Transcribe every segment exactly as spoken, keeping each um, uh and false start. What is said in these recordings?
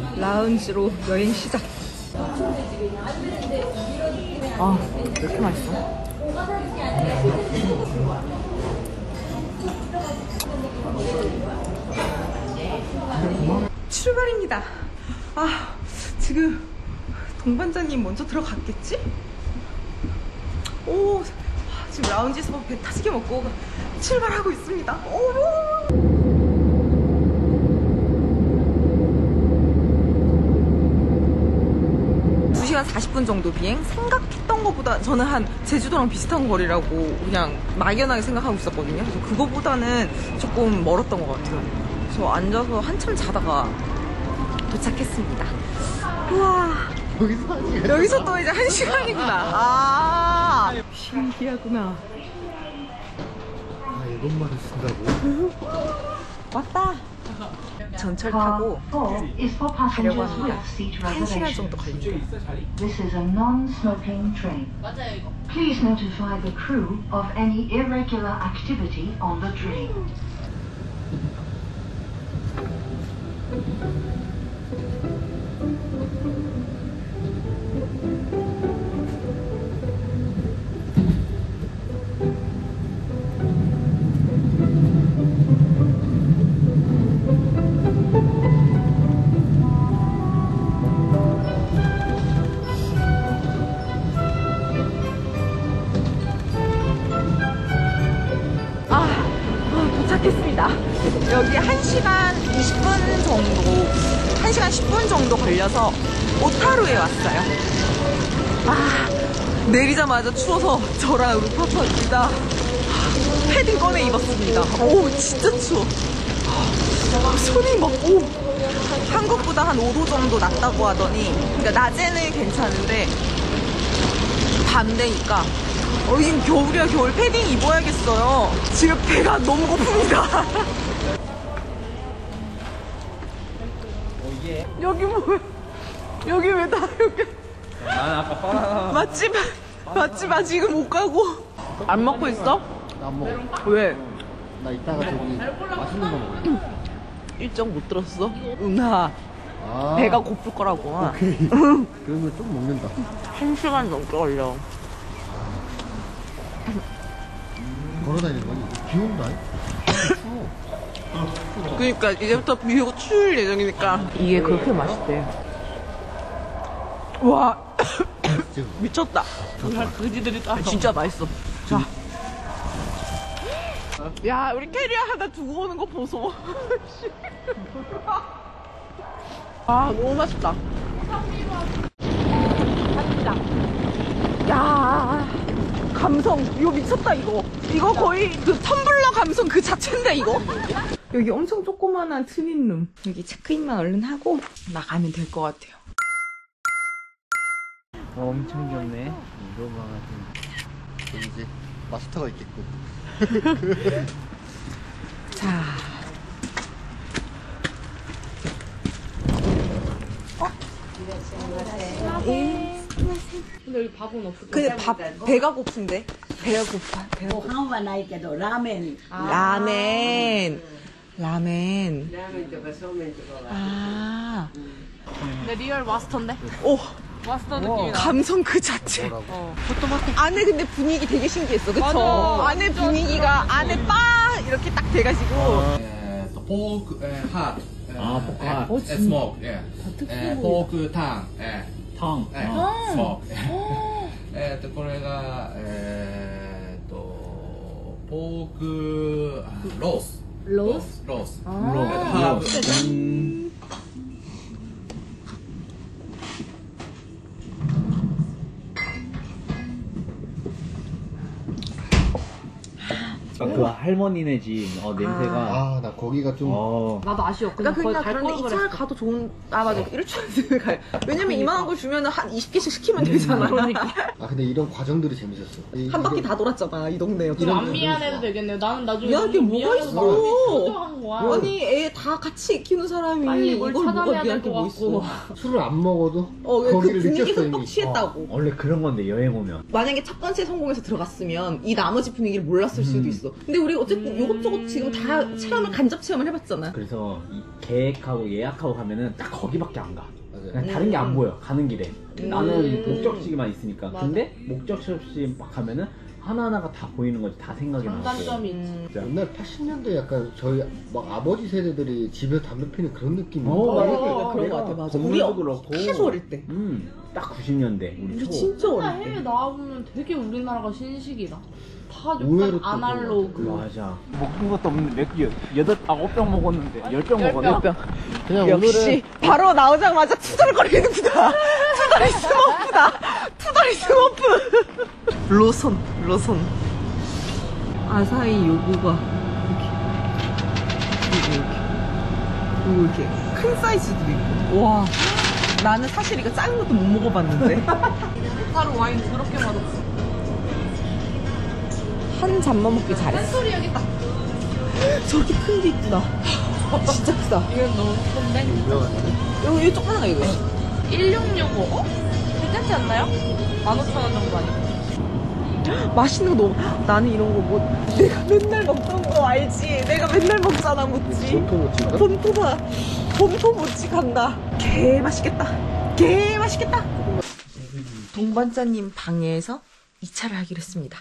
라운지로 여행 시작. 아, 왜 이렇게 맛있어? 출발입니다. 아, 지금 동반자님 먼저 들어갔겠지? 오, 지금 라운지에서 배 타지게 먹고 출발하고 있습니다. 오! 두 시간 사십 분 정도 비행? 생각했던 것보다 저는 한 제주도랑 비슷한 거리라고 그냥 막연하게 생각하고 있었거든요. 그래서 그거보다는 조금 멀었던 것 같아요. 저 앉아서 한참 자다가 도착했습니다. 우와, 여기서, 여기서 또 이제 한 시간이구나. 아, 신기하구나. 아, 이것만을 쓴다고? 왔다. 전철 타고 가려고 합니다. 한 시간 정도 걸립니다. This is a non-smoking train. Please notify the crew of any irregular activity on the train. 도착했습니다. 여기 한 시간 이십 분 정도, 한 시간 십 분 정도 걸려서 오타루에 왔어요. 아, 내리자마자 추워서 저랑 루파파 둘 다 패딩 꺼내 입었습니다. 오, 진짜 추워. 손이 막, 오, 한국보다 한 오 도 정도 낮다고 하더니, 그러니까 낮에는 괜찮은데 밤 되니까 어, 지금 겨울이야. 겨울 패딩 입어야겠어요. 지금 배가 너무 고픕니다. 여기 뭐야? 여기 왜 다 여기? 난 아까 바나나 맛집 맛집 아직은 못 가고. 안 먹고 있어? 나 안 먹어. 왜? 나 이따가 저기 맛있는 거 먹을게. 일정 못 들었어? 은하. 아, 배가 고플 거라고. 오케이. 그러면 좀 먹는다. 한 시간 넘게 걸려. 걸어다니는 거니? 비 온다. 그러니까 이제부터 비 오고 추울 예정이니까. 이게 그렇게 맛있대. 와, 미쳤다. 그지들이 다 진짜 맛있어. 자, 야, 우리 캐리어 하나 두고 오는 거 보소. 아, 너무 맛있다. 맛있다. 야, 감성 이거 미쳤다. 이거 이거 거의 그 텀블러 감성 그 자체인데 이거. 여기 엄청 조그만한 트윈룸. 여기 체크인만 얼른 하고 나가면 될 것 같아요. 어, 엄청 귀엽네. 이거만 좀 이제 마스터가 있겠고. 자, 어? 예. 근데 여기 밥은 없어. 근데 밥 배가 고픈데. 배가 고파. 배가 고파. ご飯はないけどラーメン 라멘. 라멘. ラーメンとかそうめんとかは 아. 근데 리얼 마스터인데? 오, 마스터 느낌이 나. 감성 그 자체. 어, 포토마켓. 안에 근데 분위기 되게 신기했어. 그쵸? 맞아. 안에 분위기가 안에 바 이렇게 딱 돼가지고. えーとポーク、えー、ハート、えー、 あーポークハートえースモーク、えーえーポークタン、え 탕. ーえースモーク、えーとこれがえーとポークあロース、 ロースロース、 로. 하ーブ、 음. 그 할머니네 집 어, 냄새가. 아, 나 거기가 좀. 어. 나도 아쉬워. 그러니까 거의 그냥 갈 그런데 걸 이 차 그랬어. 가도 좋은. 아, 맞아. 일주일에 가요. 왜냐면 이만한 걸 주면 한 이십 개씩 시키면 되잖아. 아, 근데 이런 과정들이 재밌었어. 이- 한 바퀴 이런- 다 돌았잖아, 이 동네. 그럼 안 미안해도 되겠네요. 나는 나중에 미안할 게 너무 뭐가 미안해서 있어. 막 초조한 거야. 아니, 애 다 같이 키우는 사람이 빨리 이걸 뭘 뭐가 찾아내야 미안할 될 게 것 뭐 있어. 같고. 술을 안 먹어도 어, 그 거기를 분위기에서 느꼈어 또 이미. 취했다고. 원래 그런 건데 여행 오면. 만약에 첫 번째 성공해서 들어갔으면 이 나머지 분위기를 몰랐을 수도 있어. 근데 우리 우리 어쨌든 이것저것 지금 다 체험을 간접 체험을 해봤잖아. 그래서 이 계획하고 예약하고 가면은 딱 거기밖에 안 가. 맞아요. 그냥 다른 게 안 음. 보여. 가는 길에. 음. 나는 목적지만 있으니까. 맞아. 근데 목적지 없이 막 가면은 하나하나가 다 보이는 거지. 다 생각이 나고. 장단점이 있지. 진짜. 옛날 팔십 년대 약간 저희 막 아버지 세대들이 집에 담배 피는 그런 느낌이 어, 맞아, 맞아. 맞아. 그런 내가 거 같아, 맞아. 건물도 우리 그렇고. 계속 어릴 때. 음, 딱 구십 년대. 우리, 우리 초. 진짜 맨날 어릴 해외 때. 나와보면 되게 우리나라가 신식이다. 다 의외로 약간 또 아날로그. 맞아. 먹은 것도 없는데 몇 개, 여덟, 아홉 병 먹었는데, 열 병 열 먹었나? 병. 그냥 역시 바로 나오자마자 투덜거리는구나. 투덜이 스머프다. 투덜이 스머프. 로손, 로손. 아사히 요구가 이렇게, 이렇게, 이렇게, 이렇게 큰 사이즈도 있고. 와, 나는 사실 이거 작은 것도 못 먹어봤는데. 하루 와인 그렇게 맛없어. 한 잔만 먹기 잘했어. 소리 여기 딱. 저기 큰 게 있구나. 진짜 크다. 이건 너무 큰데? 유명한데? 여기, 여기 조그만 거 이거. 일육육오. 어? 괜찮지 않나요? 만 오천 원 정도 아니고. 맛있는 거 너무. 나는 이런 거 뭐, 내가 맨날 먹던 거 알지? 내가 맨날 먹잖아, 모찌. 본토 모찌인가? 본토다. 본토 모찌 간다. 개 맛있겠다. 개 맛있겠다. 동반자님 방에서 이 차를 하기로 했습니다.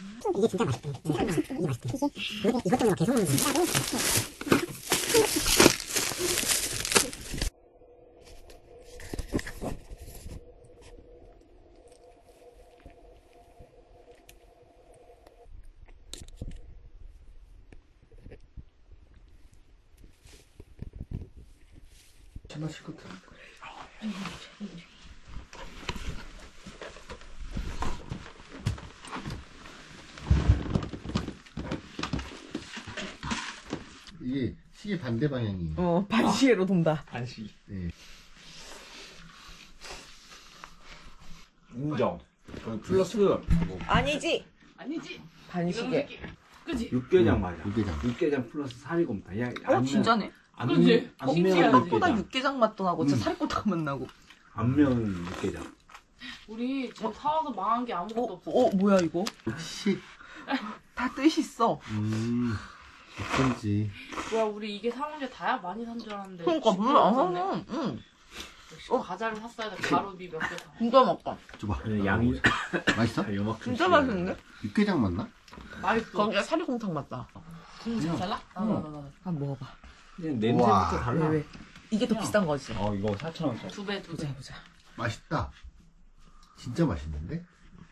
차 마실 것 같아. 이게 시계 반대 방향이에요. 어, 반시계로 돈다. 안시. 네. 인정. 플러스 아니지. 아니지. 반시계. 그지? 육개장 맞아. 육개장. 육개장 플러스 사리곰탕. 야, 어, 진짜네. 안면, 그치? 안면 생각보다 육개장. 육개장 맛도 나고, 진짜 음. 살코탕 맛 나고. 안면 육개장. 우리 저 사와도 망한 게 아무것도 어, 없어. 어, 뭐야, 이거? 역시. 다 뜻이 있어. 음. 어쩐지. 뭐야 우리 이게 사온 게 다야? 많이 산 줄 알았는데. 그러니까, 진짜 물을 안 없었네. 사네. 응. 역시 과자를 샀어야 돼. 가루비 몇 개 사. 진짜 맛있다. 줘봐. 그냥 양이 맛있어? 다 요만큼. 진짜 맛있는데? 육개장 맞나? 맛있어. 거기가 사리곰탕 맛다. 궁 잘 잘라? 나나나나. 한번 먹어봐. 그냥 냄새부터 우와. 달라. 왜, 왜? 이게 더 비싼 거지. 어, 이거 사천 원짜리. 두 배, 두 보자, 배. 보자. 맛있다. 진짜 맛있는데?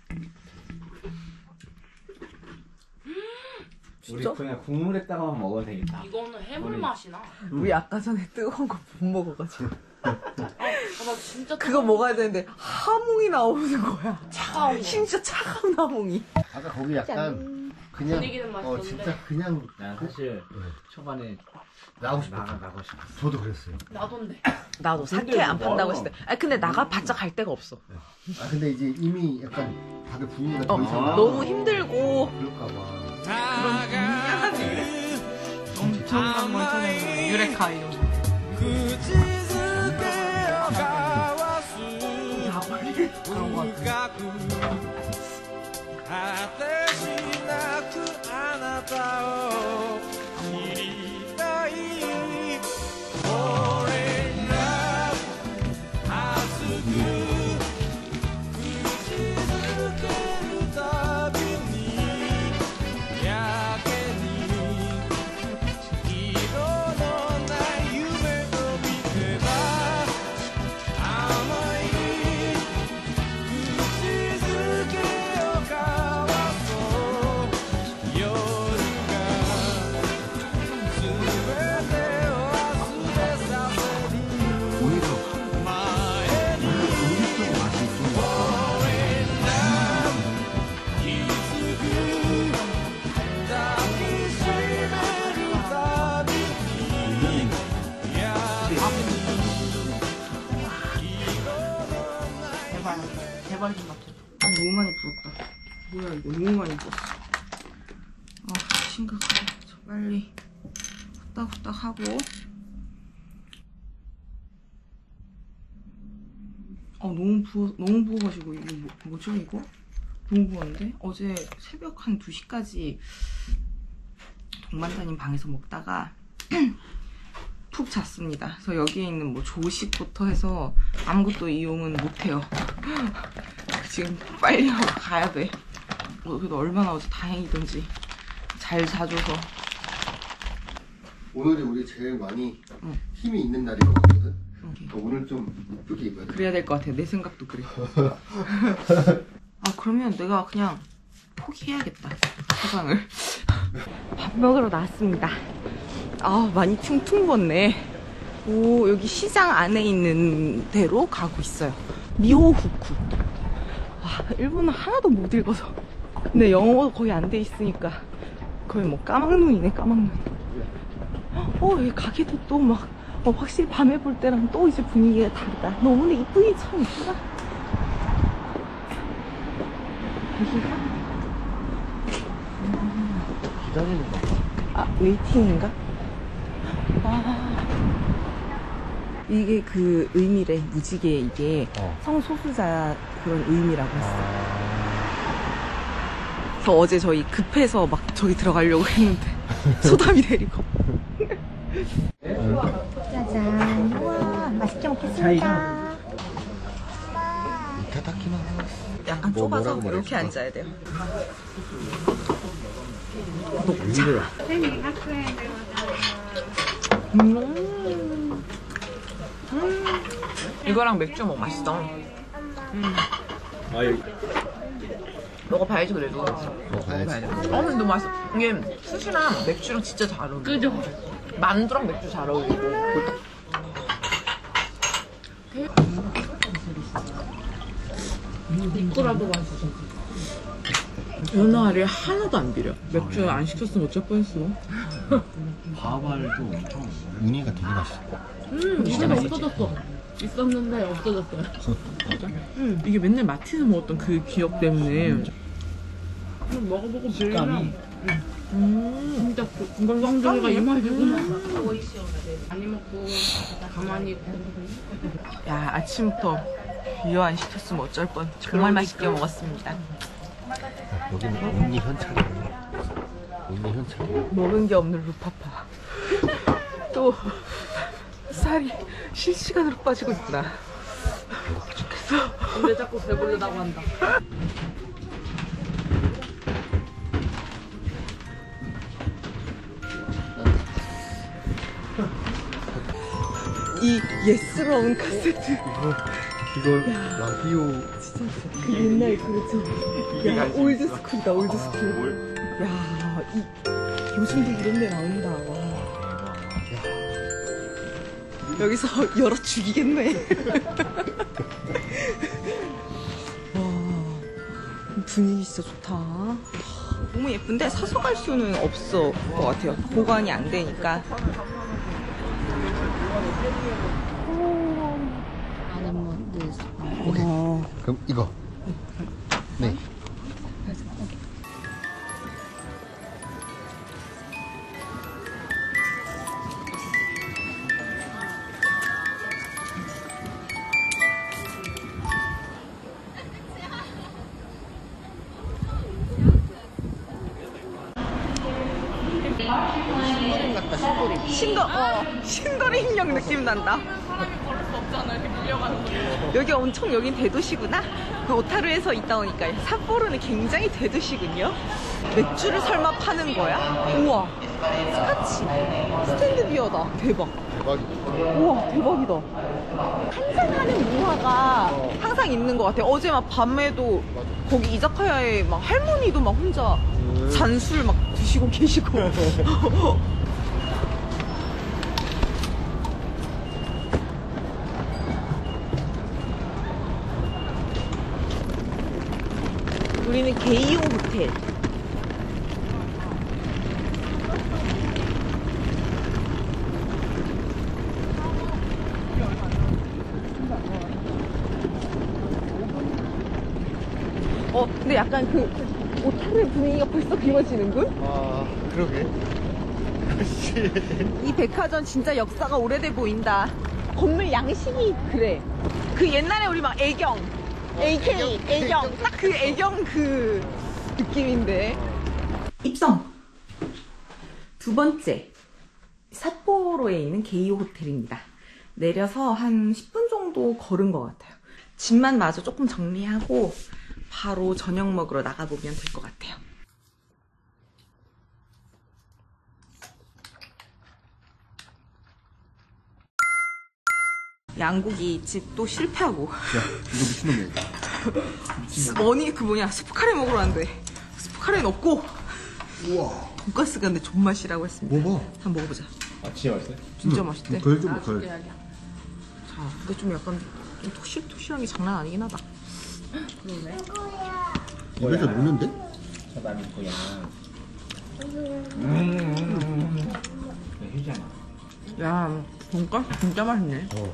우리 진짜? 그냥 국물에다가만 먹어도 되겠다. 이거는 해물 우리- 맛이 나. 우리 아까 전에 뜨거운 거 못 먹어가지고. 아, 나 진짜 그거 먹어야 되는데, 하몽이 나오는 거야. 차가운 거. 진짜 차가운 하몽이. 아까 거기 약간 그냥 분위기는 어 맛있었는데. 진짜 그냥 난 사실 초반에 나가고 싶어. 나가 나가고 싶어. 저도 그랬어요. 나돈데. 나도 사케 안 판다고 했을 때. 아 근데 나가 봤자 갈 데가 없어. 아 근데 이제 이미 약간 다들 분위기가 더 어, 이상 나 너무 힘들고. 그럴까봐. 엄청난 걸 찾아요. 유레카 이런 거. 야, 빨리 그런 거 같아. 오히려 공식적 맛이 좀 제발, 제발 좀 맞춰. 아, 너무 많이 부었다. 뭐야, 이거 너무 많이 부었어. 아, 심각하다. 저 빨리 후딱후딱 하고. 아, 너무 부어, 너무 부어가지고, 이거 뭐, 뭐죠, 이거? 너무 부었는데? 어제 새벽 한 두 시까지 동반자님 방에서 먹다가 푹 잤습니다. 그래서 여기에 있는 뭐 조식부터 해서 아무것도 이용은 못해요. 지금 빨리 하고 가야 돼. 어, 그래도 얼마나 어제 다행이던지 잘 자줘서. 오늘이 우리 제일 많이 응. 힘이 있는 날인 것 같거든. 응. 그러니까 오늘 좀 이쁘게 입어야 돼. 그래야 될 것 같아. 내 생각도 그래. 아 그러면 내가 그냥 포기해야겠다. 화장을. 밥 먹으러 나왔습니다. 아 많이 퉁퉁 붓네. 오 여기 시장 안에 있는 데로 가고 있어요. 미호후쿠. 와 일본어 하나도 못 읽어서. 근데 영어도 거의 안 돼 있으니까 거의 뭐 까막눈이네 까막눈. 어 여기 가게도 또 막 어, 확실히 밤에 볼 때랑 또 이제 분위기가 다르다. 너무 근데 이쁘긴 참 이쁘다. 여기가? 기다리는 거. 아 웨이팅인가? 아 이게 그 의미래. 무지개 이게 어. 성소수자 그런 의미라고 했어. 그래서 어제 저희 급해서 막 저기 들어가려고 했는데 소담이 데리고. 짜잔. 우와 맛있게 먹겠습니다. 이타다키마스. 약간 뭐, 좁아서 뭐라고 이렇게 말했어? 앉아야 돼요. 힘들어. 음. 음. 이거랑 맥주 먹 맛있어. 음. 아 여기 먹어봐야지 그래도. 먹어야지. 어 근데 너무 맛있어. 이게 스시랑 맥주랑 진짜 잘 어울려. 그죠? 만두랑 맥주 잘 어울리고. 이거라도 맛있어. 연어알이 하나도 안 비려. 맥주 안 시켰으면 어쩔 뻔했어. 밥알도 엄청 무늬가 되게 맛있어. 음, 이제 없어졌어. 있었는데 없어졌어요. 음, 이게 맨날 마티즈 먹었던 그 기억 때문에. 음, 먹어보고 질감이 음. 진짜 건강주의가 이 맛이구나. 많이 먹고 가만히 있고. 야 아침부터 비어 안 시켰으면 어쩔 뻔. 정말 맛있게 먹었습니다. 여기는 온리 현찰이야. 온리 현찰. 먹은 게 없는 루파파. 또 살이 실시간으로 빠지고 있구나. 근데 자꾸 배부르다고 한다. 이 예스러운 카세트. 이거 라디오. 그 옛날 그렇죠. 야 올드 스쿨이다 올드 스쿨. 야 이, 요즘도 이런 데 나온다. 와. 여기서 열어 죽이겠네. 와 분위기 진짜 좋다. 너무 예쁜데 사서 갈 수는 없을 것 같아요. 보관이 안 되니까. 오케이. 어. 그럼 이거. 네. 신도 어 신도리 인형 느낌 난다. 여기 엄청 여긴 대도시구나. 그 오타루에서 있다 오니까 삿포로는 굉장히 대도시군요. 맥주를 설마 파는 거야? 우와 스카치 스탠드 비어다. 대박. 대박이다. 우와 대박이다. 한잔 하는 문화가 항상 있는 것 같아. 어제 막 밤에도 거기 이자카야에 막 할머니도 막 혼자 잔술 막 드시고 계시고. 우리는 게이오 호텔. 어, 근데 약간 그 오타루의 분위기가 벌써 그려지는군? 아, 그러게. 이 백화점 진짜 역사가 오래돼 보인다. 건물 양식이 그래. 그 옛날에 우리 막 애경, 에이케이, 애경, 딱 그 애경 그 느낌인데. 입성! 두 번째, 삿포로에 있는 게이오 호텔입니다. 내려서 한 십 분 정도 걸은 것 같아요. 짐만 마저 조금 정리하고 바로 저녁 먹으러 나가보면 될 것 같아요. 양고기 집도 실패하고. 야, 이거 미친놈이야. 머니 그 뭐냐 스프카레 먹으러 왔는데 스프카레는 없고 우와. 돈가스가 근데 존맛이라고 했습니다. 먹어. 한번 먹어보자. 아 진짜 맛있어요? 진짜 응. 맛있대. 덜 좀, 덜. 자, 근데 좀 약간 좀 톡실톡실한 게 장난 아니긴 하다. 입에서 녹는데? 사람이 고양. 음. 휴잖아. 야, 돈가스 진짜 맛있네. 어.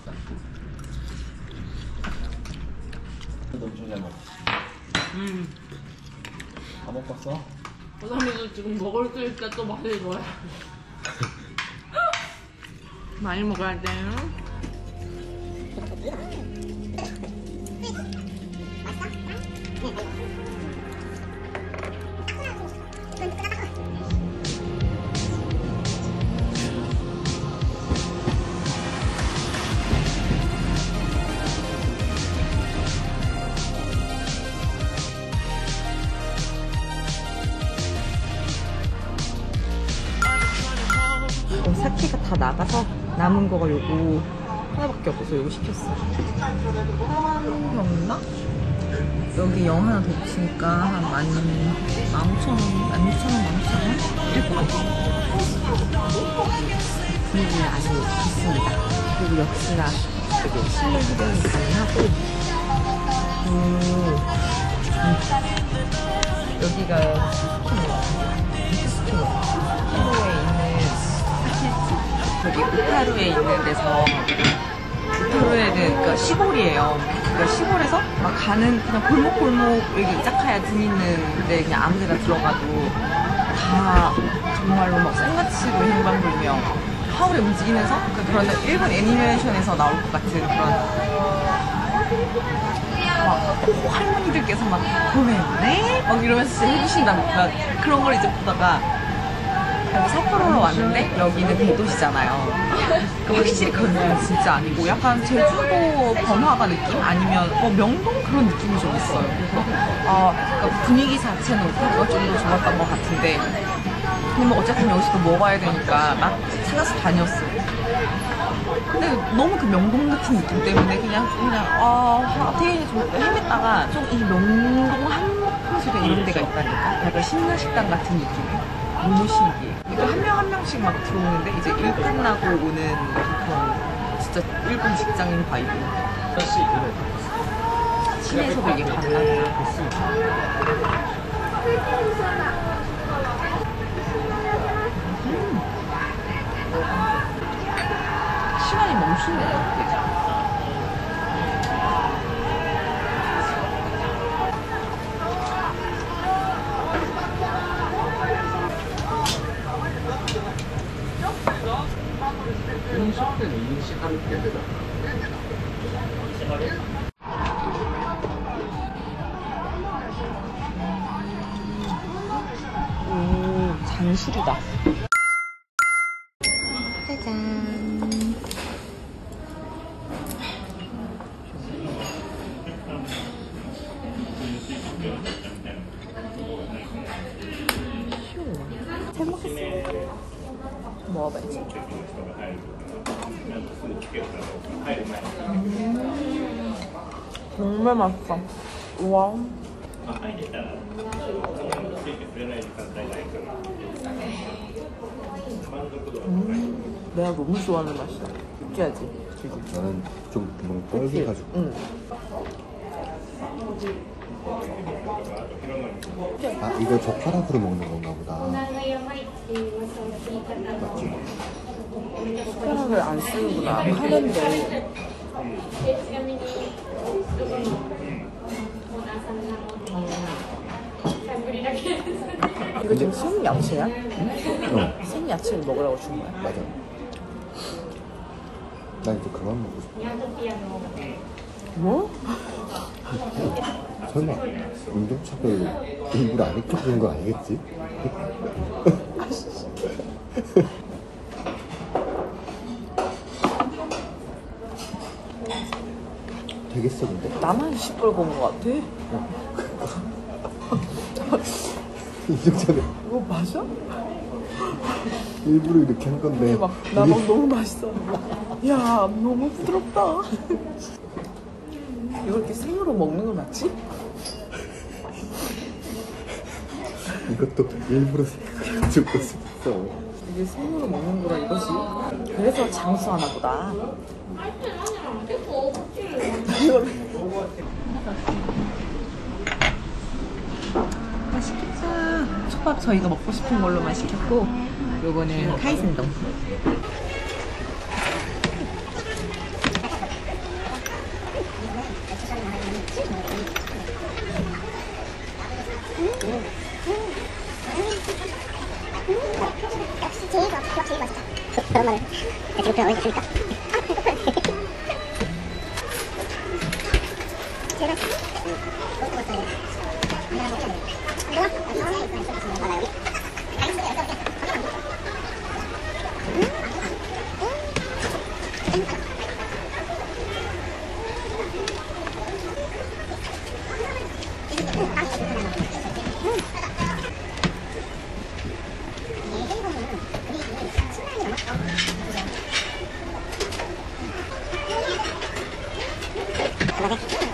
너무 잘 먹어. 음. 다 먹고 왔어? 보람이도 지금 먹을 수 있으니까 또 맛이 좋아요. 많이 먹어야 돼. 어, 사케가 다 나가서 남은 거가 요거 하나밖에 없어서 요거 시켰어. 하나는 없나? 여기 영 하나 더 붙이니까 한 만, 만 오천 원, 만 육천 원, 만 오천 원? 일 것 같아. 분위기 아주 좋습니다. 그리고 역시나 여기 실내 휴대는 가능하고, 음, 음. 여기가 스키노, 스키노에 있는 저기 오타루에 있는 데서 오타루에는 그러니까 시골이에요. 그러니까 시골에서 막 가는 그냥 골목골목 여기 이자카야 등 있는데 그냥 아무데나 들어가도 다 정말로 막 생가치로 행방 돌며 하울에 움직이면서 그러니까 그런 일본 애니메이션에서 나올 것 같은 그런 막 호호 할머니들께서 막 고메네 막 이러면서 진짜 해주신다 막 그런 걸 이제 보다가 여기 삿포로로 왔는데 여기는 대도시잖아요. 그러니까 확실히 그건 진짜 아니고 약간 제주도 번화가 느낌 아니면 뭐 명동 그런 느낌이 좀 있어요. 그래서 아 그러니까 분위기 자체는 오타루가 좀 더 좋았던 것 같은데 근데 뭐 어쨌든 여기서도 먹어야 되니까 막 찾아서 다녔어요. 근데 너무 그 명동 같은 느낌 때문에 그냥 그냥 아 되게 좀 헤맸다가 좀 이 명동 한옥평소에 이런 데가 있다니까 약간 신라식당 같은 느낌이에요. 너무 신기해. 이거 한 명 한 명씩 막 들어오는데 이제 일 끝나고 오는 그런 진짜 일본 직장인 바이브. 시내에서도 이게 가능하구나. 음. 시간이 멈추네요. 오, 잔술이다. 짜잔. 잘 먹겠습니다. 먹어봐야지. 음, 정말 맛있어. 우와. 음, 내가 너무 좋아하는 맛이야. 느끼하지? 나는 좀 너무 뻘개가지고. 응. 아, 이거 젓가락으로 먹는 건가 보다. 맞지? 숟가락을 안 쓰는구나. 하는데. 이거 지금 생야채야? 어, 생야채를 먹으라고 준 거야? 맞아. 나 이제 그만 먹고 싶어. 뭐? 설마 인종차별 일부러 안 했고 그런 거 아니겠지? 되겠어 근데? 나만 시뻘건 것 같아. 이정찬에 이거 맞아? 일부러 이렇게 한 건데 막, 나 막 너무 맛있어. 야, 너무 부드럽다. 이걸 이렇게 생으로 먹는 거 맞지? 이것도 일부러 생각해가지고 있어. 이게 생으로 먹는 거라 이거지. 그래서 장수하나 보다. 맛있겠다. 초밥 저희가 먹고 싶은 걸로만 시켰고, 요거는 카이센동. 역시 제일 좋아. 조합 제일 맛있다. 그런 말을 지금 그냥 어디 있습니까? 제일 맛있다. 그러네.